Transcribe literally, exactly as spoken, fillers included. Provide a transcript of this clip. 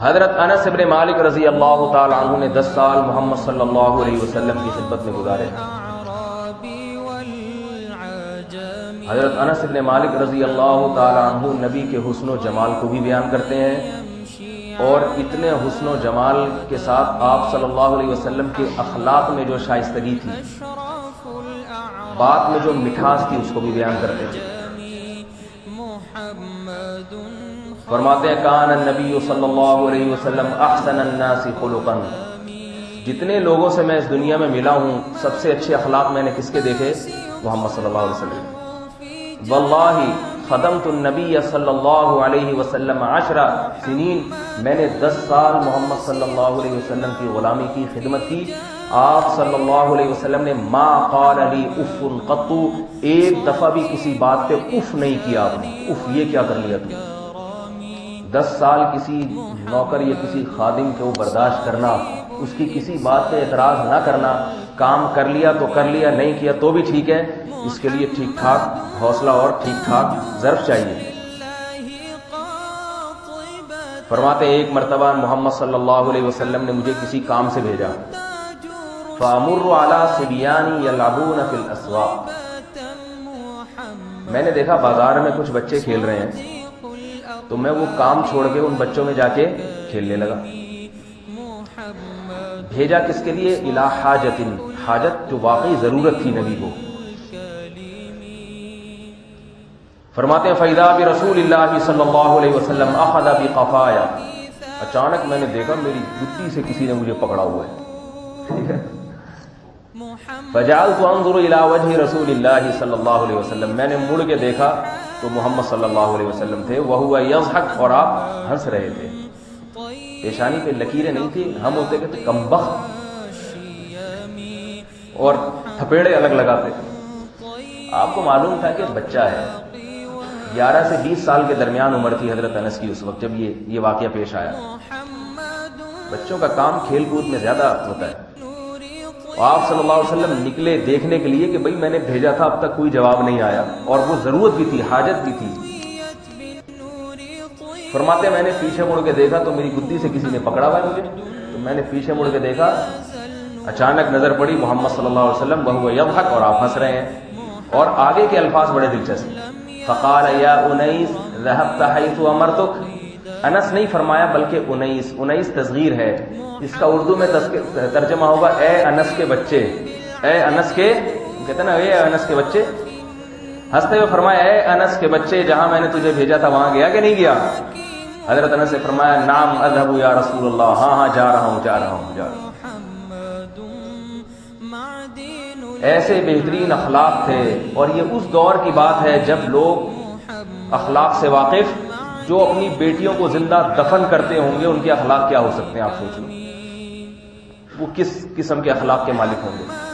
حضرت انس بن مالک رضی اللہ تعالی عنہ نے دس سال محمد صلی اللہ علیہ وسلم کی خدمت میں گزارے. حضرت انس بن مالک رضی اللہ تعالی عنہ نبی کے حسن و جمال کو بھی بیان کرتے ہیں، اور اتنے حسن و جمال کے ساتھ آپ صلی اللہ علیہ وسلم کے اخلاق میں جو شائستگی تھی، بات میں جو مٹھاس تھی، اس کو بھی بیان کرتے ہیں. فرماتے ہیں کان النبی صلی اللہ علیہ وسلم احسن الناس خلقا. جتنے لوگوں سے میں اس دنیا میں ملا ہوں، سب سے اچھے اخلاق میں نے کس کے دیکھے؟ محمد صلی اللہ علیہ وسلم. واللہ خدمت النبی صلی اللہ علیہ وسلم عشر سنین. میں نے دس سال محمد صلی اللہ علیہ وسلم کی غلامی کی، خدمت کی. آپ صلی اللہ علیہ وسلم نے ما قال لی اف قط، ایک دفعہ بھی کسی بات پہ اف نہیں کیا آپ نے. اف یہ کیا کر لیا تم؟ دس سال کسی نوکر یا کسی خادم کو برداشت کرنا، اس کی کسی بات پہ اعتراض نہ کرنا. کام کر لیا تو کر لیا، نہیں کیا تو بھی ٹھیک ہے. اس کے لیے ٹھیک ٹھاک حوصلہ اور ٹھیک ٹھاک ظرف چاہیے. فرماتے ایک مرتبہ محمد صلی اللہ علیہ وسلم نے مجھے کسی کام سے بھیجا. فَأَمُرُّ عَلَى صِبْيَانٍ يَلْعَبُونَ فِي الْأَسْوَاقِ. میں نے دیکھا بازار میں کچھ بچے کھیل رہے ہیں، تو میں وہ کام چھوڑ کے ان بچوں میں جا کے کھیلنے لگا. بھیجا کس کے لیے؟ الی حاجت، حاجت جو واقعی ضرورت تھی نبی کو. فرماتے ہیں فَإِذَا بِرَسُولِ اللَّهِ صلی اللہ علیہ وسلم أَخَذَ بِقَفَايَا. اچانک میں نے دیکھا میری گدی سے کسی نے مجھے پکڑا ہوا ہے. ٹھیک ہے. فَجَعَلْتُ أَنظُرُ إِلَى وَجْهِ رَسُولِ اللَّهِ صلی اللہ علیہ وسلم. میں نے مڑ کے دیکھا تو محمد صلی اللہ علیہ وسلم تھے. وَهُوَ يَضْحَكُ، اور آپ ہنس رہے تھے. پیشانی پہ لکیریں نہیں تھی. ہم ہوتے کہ کمبخت اور تھپیڑے الگ لگاتے. آپ کو معلوم تھا کہ بچہ ہے. گیارہ سے بیس سال کے درمیان عمر تھی حضرت انس کی اس وقت جب یہ یہ واقعہ پیش آیا. بچوں کا کام کھیل کود میں زیادہ ہوتا ہے. آپ صلی اللہ علیہ وسلم نکلے دیکھنے کے لیے کہ بھئی میں نے بھیجا تھا، اب تک کوئی جواب نہیں آیا، اور وہ ضرورت بھی تھی، حاجت بھی تھی. فرماتے میں نے پیچھے مڑ کے دیکھا تو میری گدی سے کسی نے پکڑا ہوا ہے مجھے. تو میں نے پیچھے مڑ کے دیکھا، اچانک نظر پڑی محمد صلی اللہ علیہ وسلم وہو یضحک، اور آپ ہنس رہے ہیں. اور آگے کے الفاظ بڑے دلچسپ. فقال یا انیس ذهبت حيث امرتك. انس نہیں فرمایا بلکہ انیس. انیس تصغیر ہے، اس کا اردو میں ترجمہ ہوگا اے انس کے بچے. اے انس کے، کہتے ہیں نا اے انس کے بچے. ہنستے ہوئے فرمایا اے انس کے بچے، جہاں میں نے تجھے بھیجا تھا وہاں گیا کہ نہیں گیا؟ حضرت انس نے فرمایا نعم اذهب یا رسول اللہ. ہاں ہاں جا رہا ہوں جا رہا ہوں جا رہا ہوں. ایسے بہترین اخلاق تھے. اور یہ اس دور کی بات ہے جب لوگ اخلاق سے واقف، جو اپنی بیٹیوں کو زندہ دفن کرتے ہوں گے ان کے اخلاق کیا ہو سکتے ہیں. آپ سوچو وہ کس قسم کے اخلاق کے مالک ہوں گے.